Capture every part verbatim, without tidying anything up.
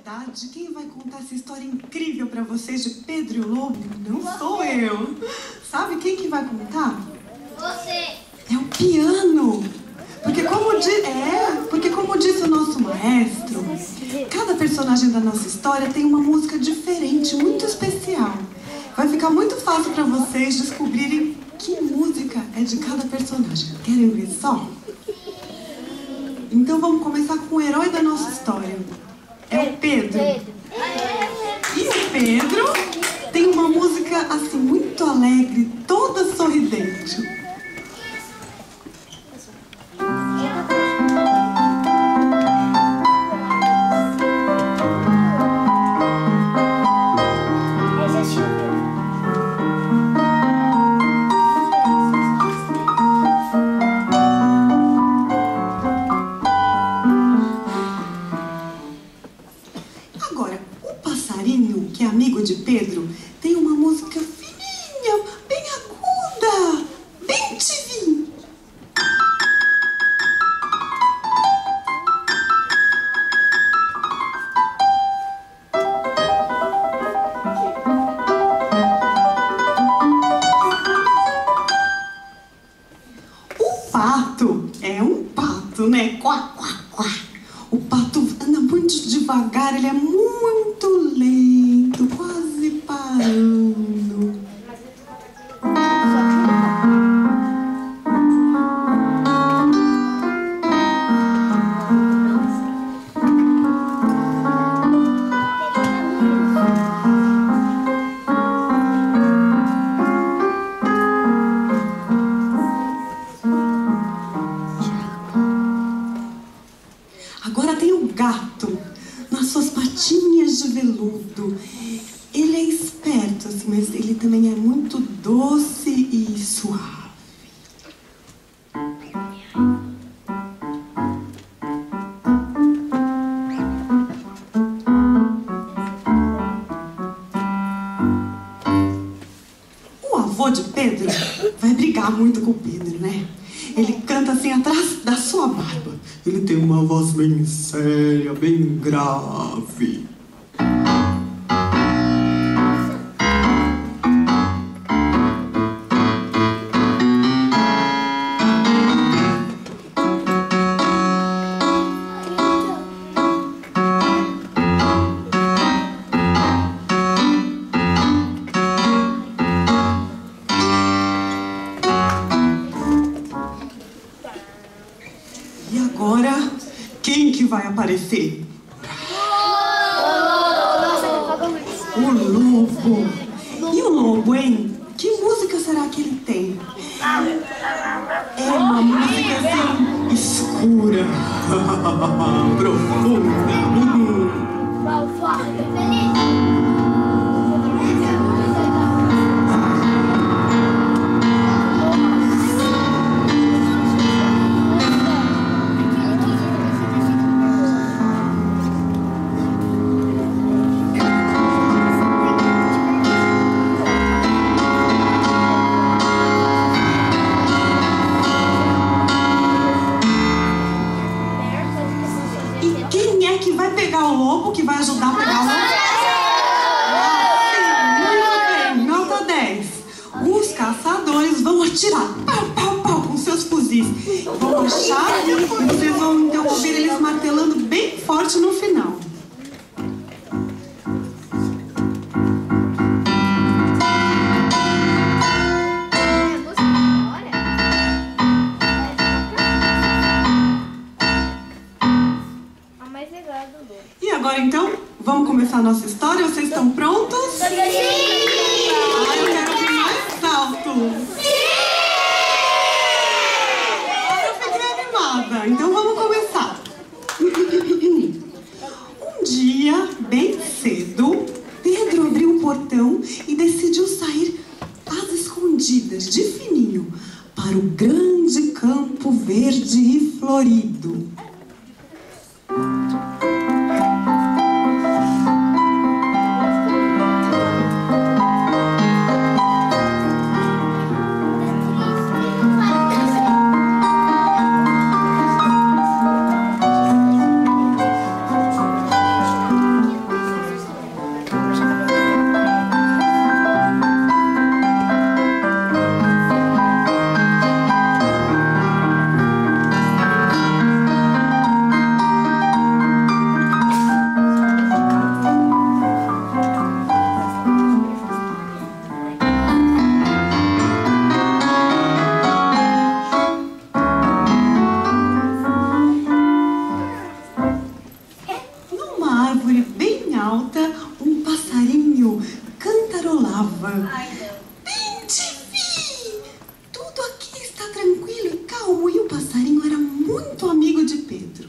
verdade, quem vai contar essa história incrível para vocês de Pedro e o Lobo não sou eu. Sabe quem que vai contar? Você. É o piano. Porque como, di é, porque como disse o nosso maestro, cada personagem da nossa história tem uma música diferente, muito especial. Vai ficar muito fácil para vocês descobrirem que música é de cada personagem. Querem ver só? Então vamos começar com o herói da nossa história. É o Pedro. E o Pedro tem uma música assim muito alegre, toda sorridente. Agora, o passarinho, que é amigo de Pedro, tem uma música fininha, bem aguda, bem tivinha. O pato é um pato, né? Quá, quá, quá. O pato anda muito devagar, ele é muito lento, quase parando. Agora tem o gato, nas suas patinhas de veludo. Ele é esperto, assim, mas ele também é muito doce e suave. O avô de Pedro vai brigar muito com o Pedro, né? Ele canta assim atrás da sua barba. Ele tem uma voz bem séria, bem grave. E agora, quem que vai aparecer? O lobo. E o lobo, hein? Que música será que ele tem? É uma música assim, escura, profunda. Quem é que vai pegar o lobo, que vai ajudar a pegar o lobo? Ah, sim, muito bem, nota dez. Os caçadores vão atirar, pau, pau, pau, com seus fuzis. Vão achar e vocês vão então ouvir eles martelando bem forte no final. E agora então, vamos começar a nossa história? Vocês estão prontos? Sim! Ah, eu quero ouvir mais alto! Sim! Eu fiquei animada, então vamos começar. Um dia, bem cedo, Pedro abriu o portão e decidiu sair às escondidas, de fininho, para o grande campo verde e florido. falava: Bem te vi! Tudo aqui está tranquilo e calmo. E o passarinho era muito amigo de Pedro.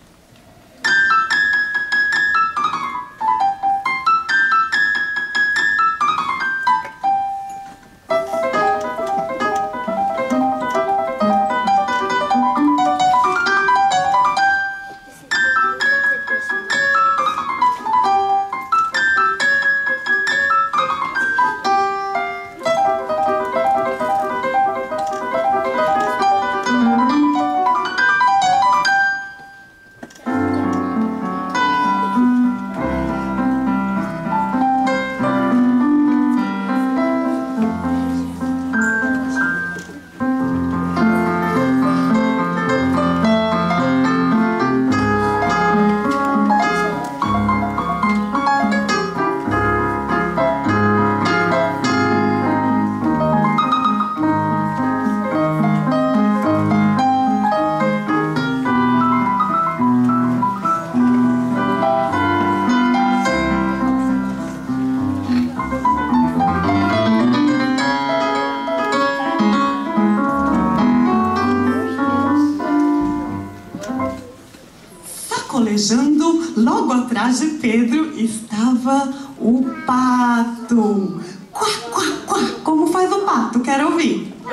Sacolejando logo atrás de Pedro estava o pato. Quá, quá, quá. Como faz o pato? Quero ouvir. O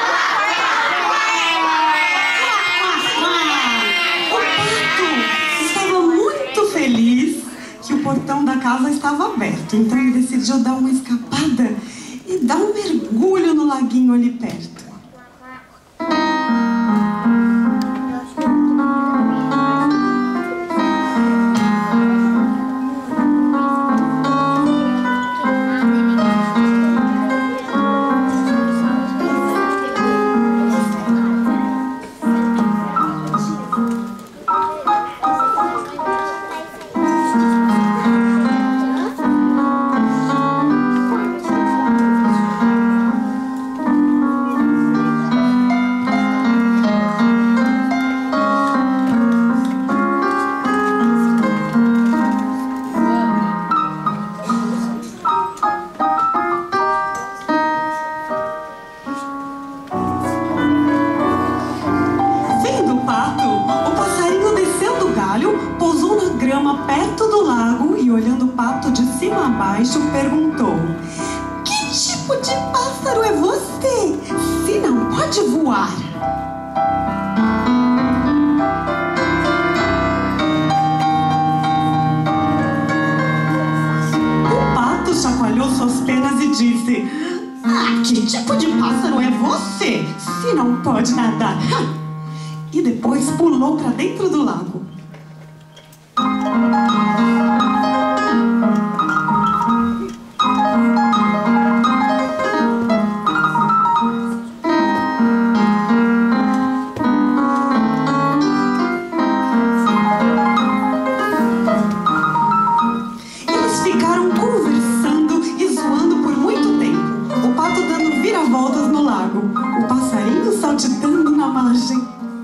pato estava muito feliz que o portão da casa estava aberto. Então ele decidiu dar uma escapada e dar um mergulho no laguinho ali perto. Perto do lago e olhando o pato de cima a baixo, perguntou: Que tipo de pássaro é você, se não pode voar? O pato chacoalhou suas penas e disse: Ah, que tipo de pássaro é você, se não pode nadar? E depois pulou para dentro do lago. Voltas no lago, o passarinho saltitando na margem.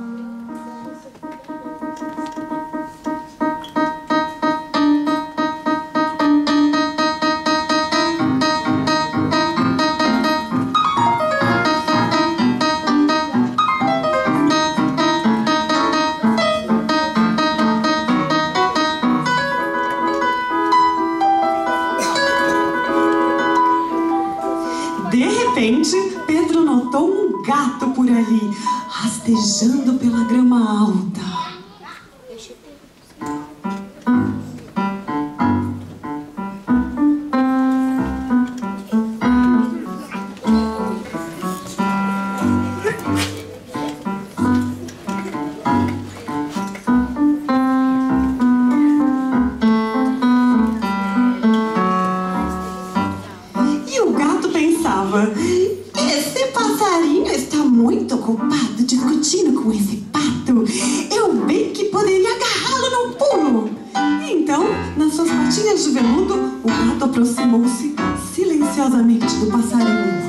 De repente, Pedro notou um gato por ali, rastejando pela grama alta. Esse passarinho está muito ocupado discutindo com esse pato. Eu bem que poderia agarrá-lo num pulo. Então, nas suas patinhas de veludo, o gato aproximou-se silenciosamente do passarinho.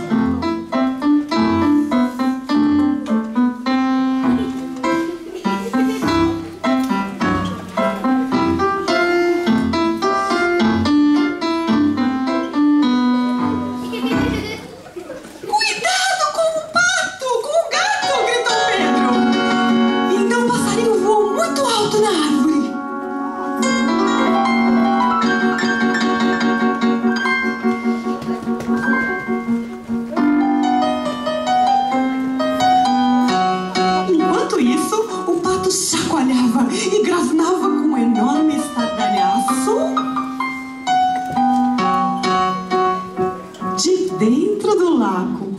dentro do lago.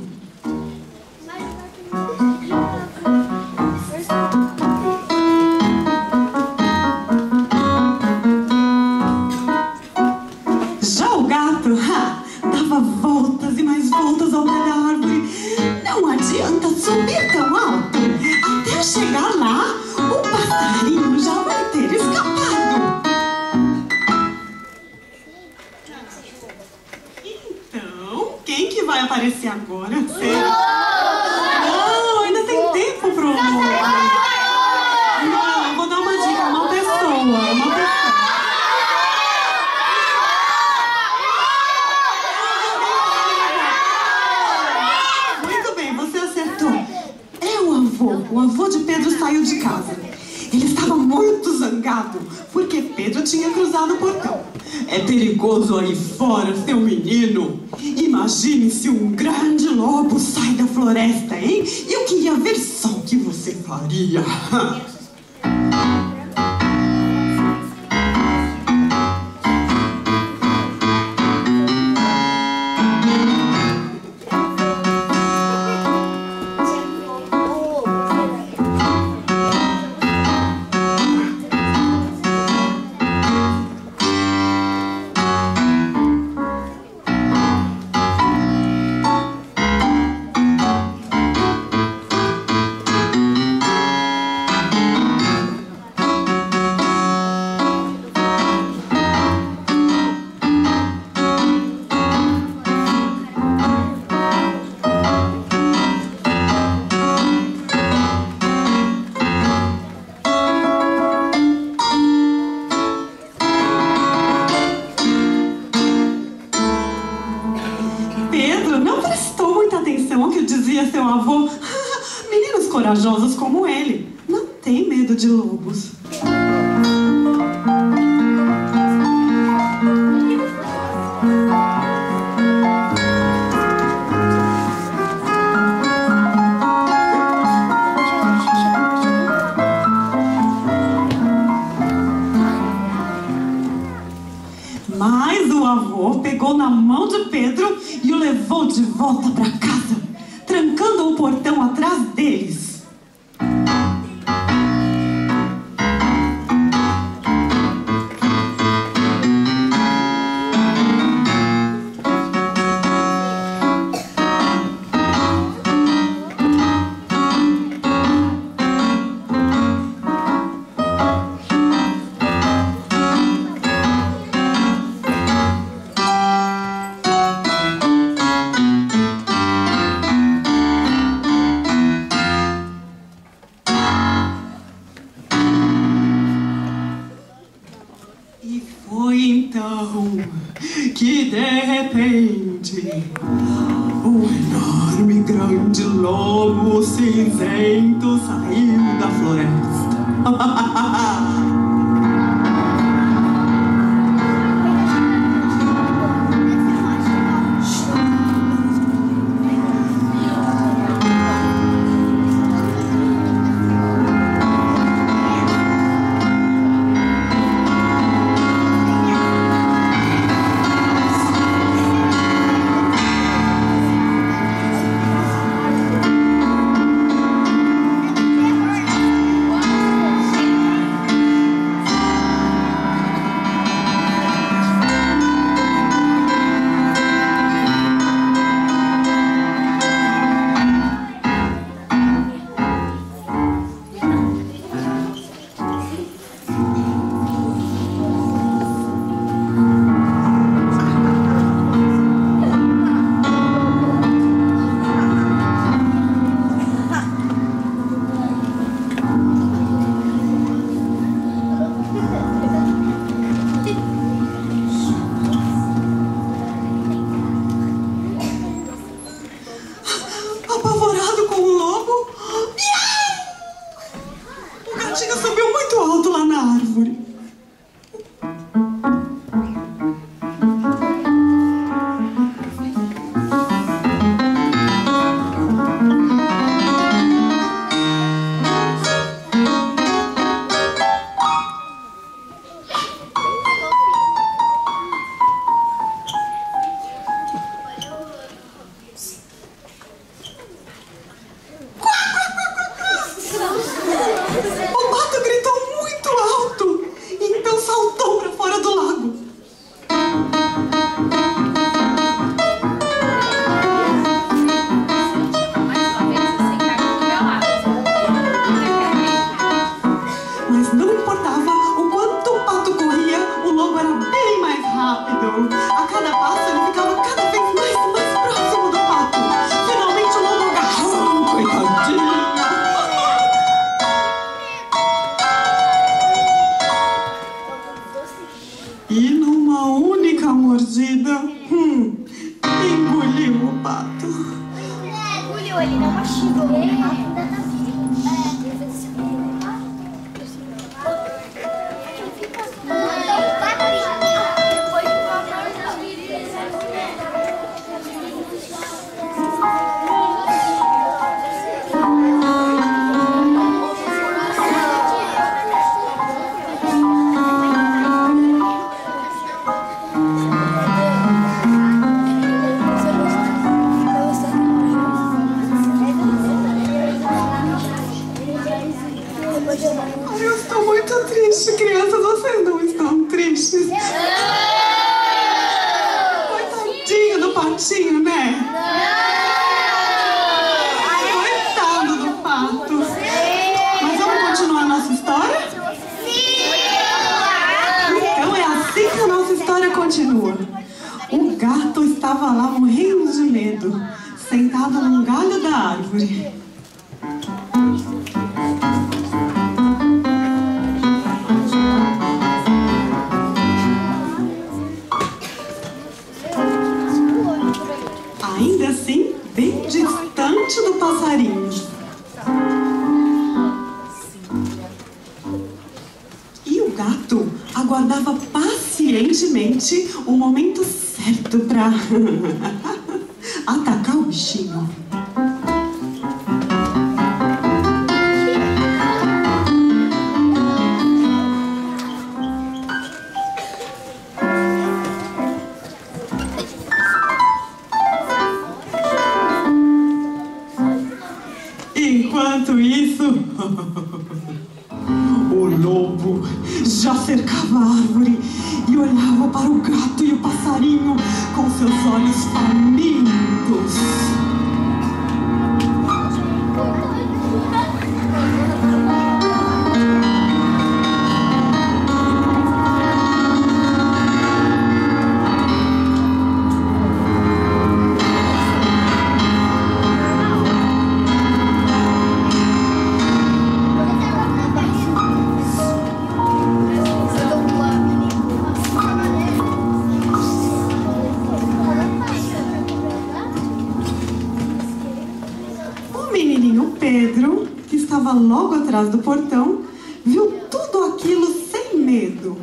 Já o gato, ha, dava voltas e mais voltas ao pé da árvore. Não adianta subir tão alto. Até chegar lá, o passarinho já vai ter escapado. Então, quem que vai aparecer agora? Você? Não, ainda tem tempo pro amor. Não, eu vou dar uma dica, uma pessoa, uma pessoa. O avô de Pedro saiu de casa. Ele estava muito zangado, porque Pedro tinha cruzado o portão. É perigoso aí fora, seu menino. Imagine se um grande lobo sai da floresta, hein? Eu queria ver só o que você faria. Não prestou muita atenção ao que dizia seu avô. Meninos corajosos como ele não têm medo de lobos. Mas o avô pegou na mão de Pedro e o levou de volta para casa, trancando o portão atrás deles. Foi então que de repente um enorme grande lobo cinzento saiu da floresta. E numa única mordida, hum, engoliu o pato. Engoliu, ele não mastigou. Ai, eu estou muito triste, crianças. Vocês não estão tristes? Coitadinho do patinho, né? Coitado do pato. Mas vamos continuar a nossa história? Então é assim que a nossa história continua. O gato estava lá morrendo de medo, sentado num galho da árvore. Ainda assim, bem distante do passarinho. E o gato aguardava pacientemente o momento certo para atacar o bichinho. Enquanto isso, o lobo já cercava a árvore e olhava para o gato e o passarinho com seus olhos famintos. Pedro, que estava logo atrás do portão, viu tudo aquilo sem medo.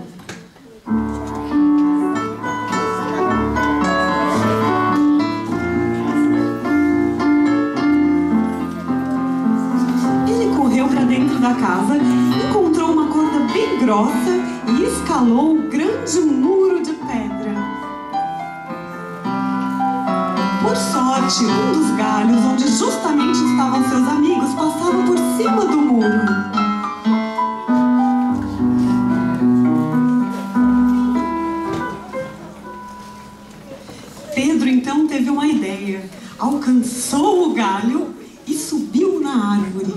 Ele correu para dentro da casa, encontrou uma corda bem grossa e escalou o grande muro de pedra. Por sorte, um dos galhos onde justamente estavam seus amigos passava por cima do muro. Pedro então teve uma ideia. Alcançou o galho e subiu na árvore.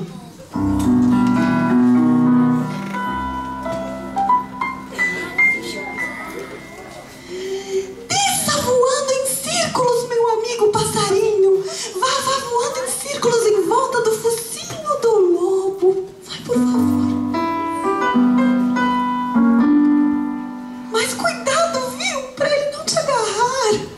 Passarinho, vá, vá voando em círculos em volta do focinho do lobo. Vai, por favor. Mas cuidado, viu? Pra ele não te agarrar.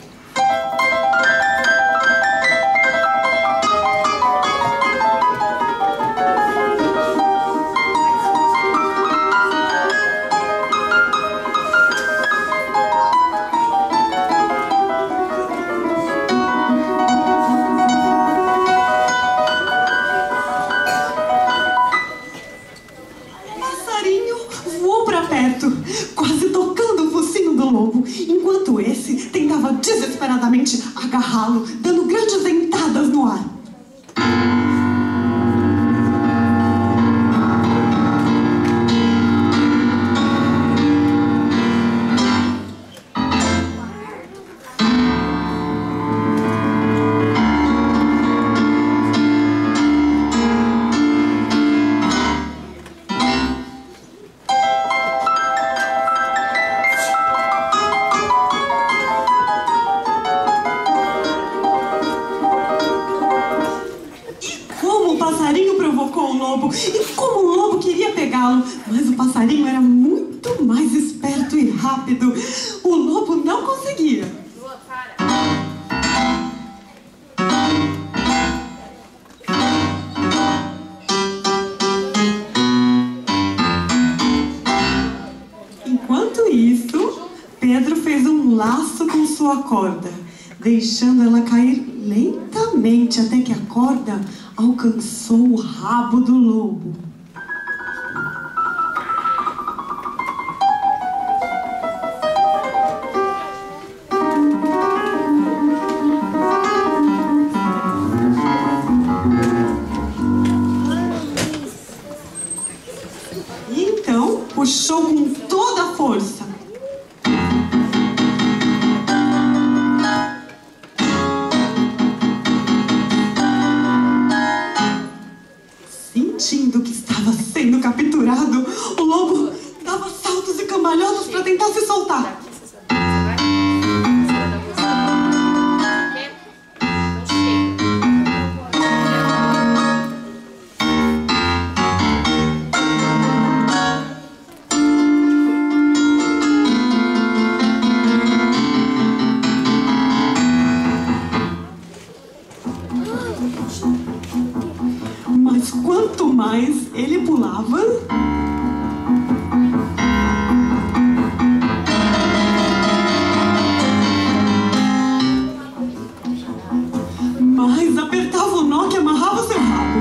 Quase tocando o focinho do lobo, enquanto esse tentava desesperadamente agarrá-lo, dando grandes dentadas no ar. provocou o lobo e como o lobo queria pegá-lo, mas o passarinho era muito mais esperto e rápido. rápido. O lobo não conseguia. Lua, para. Enquanto isso, Pedro fez um laço com sua corda, deixando ela cair lentamente até que a corda alcançou o rabo do lobo. E então, puxou com toda a força. Sentindo que estava sendo capturado, o lobo dava saltos e cambalhotas para tentar se soltar. Mas quanto mais ele pulava, mais apertava o nó que amarrava seu rabo.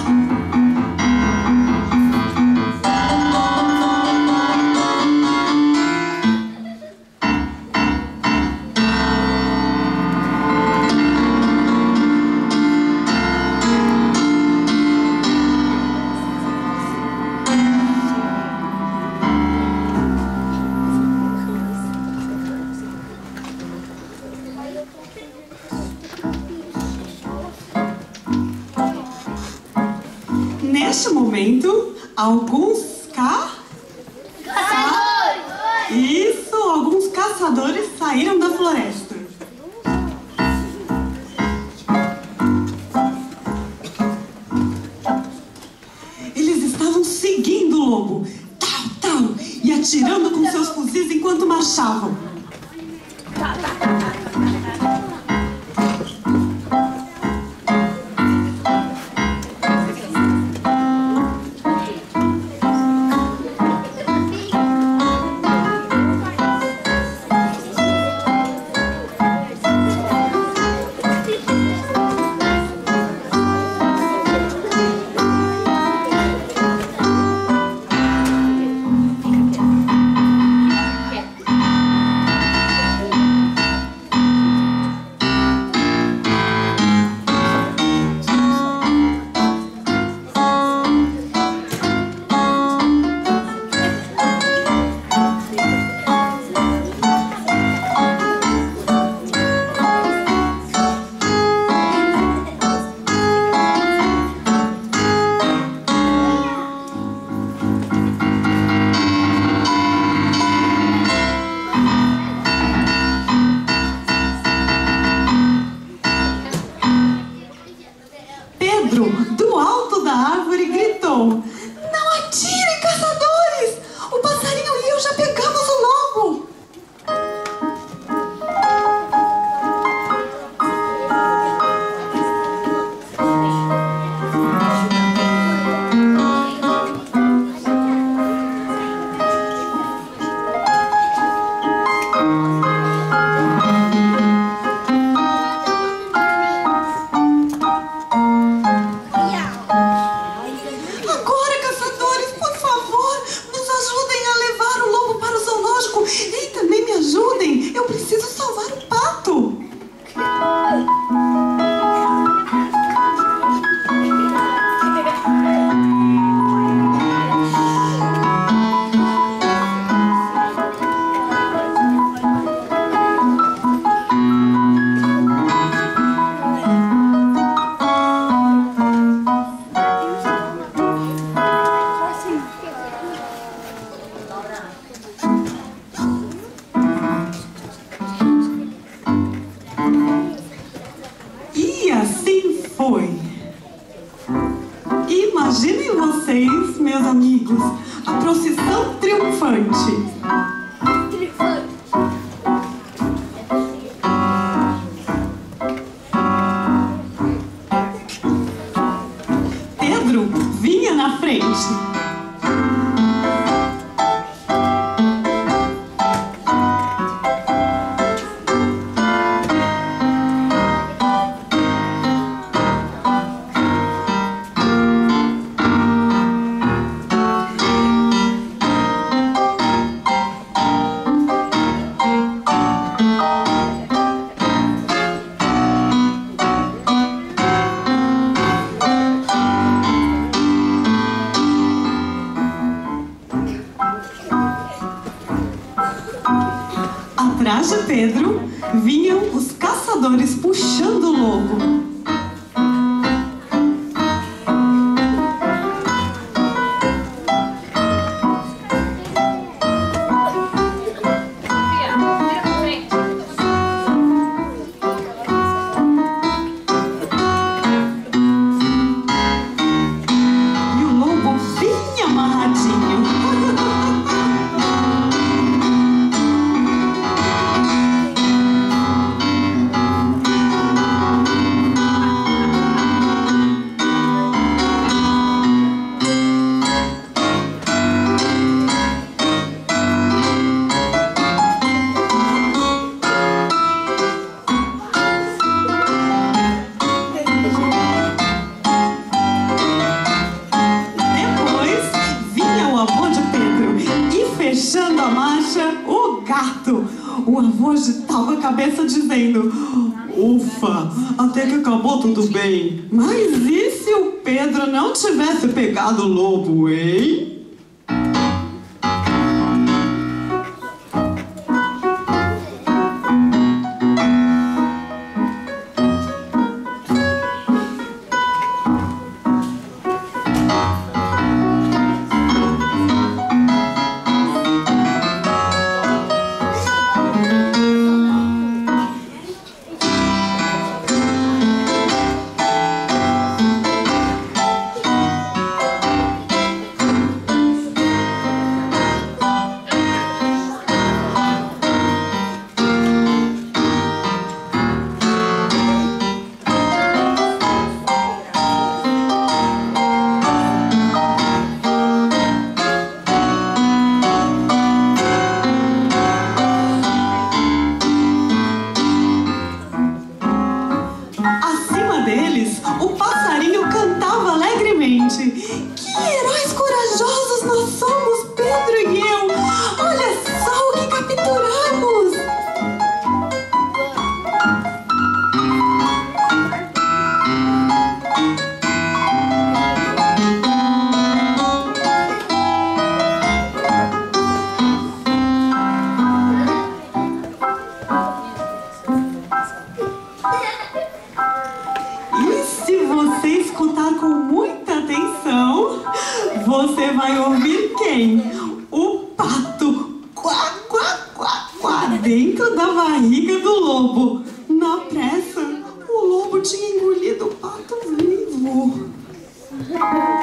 Neste momento, alguns ca... Caçadores! Isso, alguns caçadores saíram da floresta. Eles estavam seguindo o lobo, tal, tal, e atirando com seus fuzis enquanto marchavam. Atrás de Pedro vinham os caçadores puxando o lobo. Fechando a marcha, o gato. O avô agitava a cabeça dizendo: ufa, até que acabou tudo bem. Mas e se o Pedro não tivesse pegado o lobo, hein? O passarinho cantava alegremente: que heróis corajosos nós somos, Pedro e eu! Olha só o que capturamos! Se você escutar com muita atenção, você vai ouvir quem? O pato, quá, quá, quá, quá, dentro da barriga do lobo. Na pressa, o lobo tinha engolido o pato vivo.